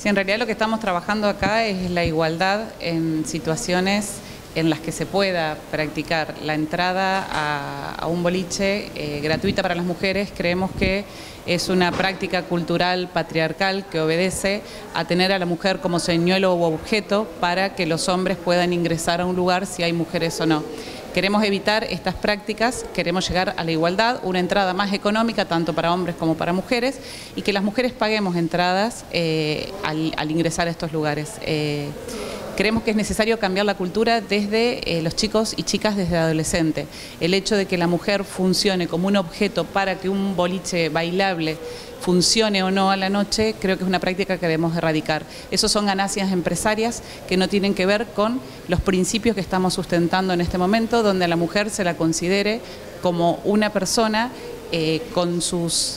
Sí, en realidad lo que estamos trabajando acá es la igualdad en situaciones en las que se pueda practicar la entrada a un boliche gratuita para las mujeres. Creemos que es una práctica cultural patriarcal que obedece a tener a la mujer como señuelo u objeto para que los hombres puedan ingresar a un lugar si hay mujeres o no. Queremos evitar estas prácticas, queremos llegar a la igualdad, una entrada más económica tanto para hombres como para mujeres y que las mujeres paguemos entradas al ingresar a estos lugares. Creemos que es necesario cambiar la cultura desde los chicos y chicas desde adolescente. El hecho de que la mujer funcione como un objeto para que un boliche bailable funcione o no a la noche, creo que es una práctica que debemos erradicar. Esos son ganancias empresarias que no tienen que ver con los principios que estamos sustentando en este momento, donde a la mujer se la considere como una persona con sus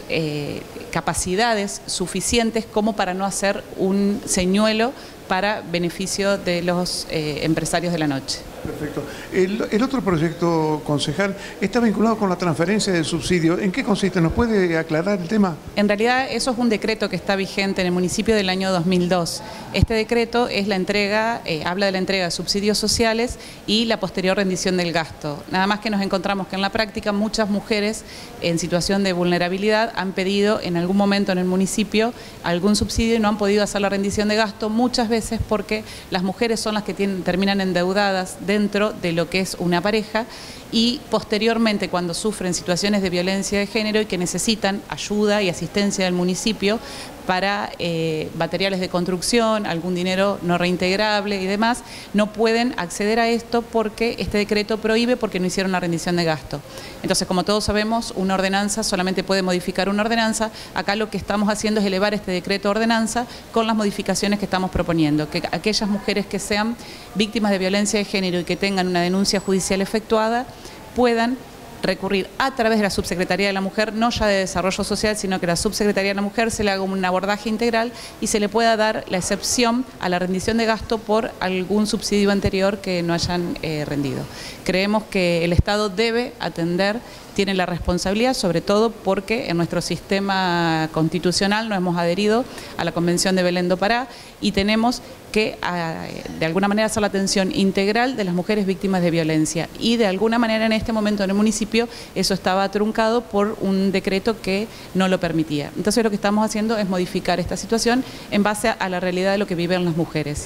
capacidades suficientes como para no hacer un señuelo para beneficio de los empresarios de la noche. Perfecto. El otro proyecto, concejal, está vinculado con la transferencia de subsidio. ¿En qué consiste? ¿Nos puede aclarar el tema? En realidad eso es un decreto que está vigente en el municipio del año 2002. Este decreto es la entrega, habla de la entrega de subsidios sociales y la posterior rendición del gasto. Nada más que nos encontramos que en la práctica muchas mujeres en situación de vulnerabilidad han pedido en algún momento en el municipio algún subsidio y no han podido hacer la rendición de gasto, muchas veces porque las mujeres son las que terminan endeudadas dentro de lo que es una pareja y posteriormente cuando sufren situaciones de violencia de género y que necesitan ayuda y asistencia del municipio para materiales de construcción, algún dinero no reintegrable y demás, no pueden acceder a esto porque este decreto prohíbe porque no hicieron la rendición de gasto. Entonces, como todos sabemos, una ordenanza solamente puede modificar una ordenanza. Acá lo que estamos haciendo es elevar este decreto a ordenanza con las modificaciones que estamos proponiendo, que aquellas mujeres que sean víctimas de violencia de género y que tengan una denuncia judicial efectuada puedan recurrir a través de la Subsecretaría de la Mujer, no ya de Desarrollo Social, sino que la Subsecretaría de la Mujer se le haga un abordaje integral y se le pueda dar la excepción a la rendición de gasto por algún subsidio anterior que no hayan rendido. Creemos que el Estado debe atender, tiene la responsabilidad, sobre todo porque en nuestro sistema constitucional nos hemos adherido a la Convención de Belén do Pará y tenemos que de alguna manera hacer la atención integral de las mujeres víctimas de violencia y de alguna manera en este momento en el municipio eso estaba truncado por un decreto que no lo permitía. Entonces lo que estamos haciendo es modificar esta situación en base a la realidad de lo que viven las mujeres.